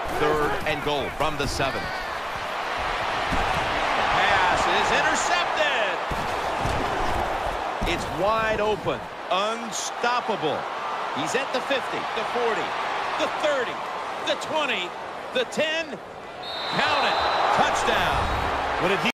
3rd and goal from the 7. Pass is intercepted. It's wide open. Unstoppable. He's at the 50, The 40, the 30, the 20, the 10. Count it. Touchdown. When it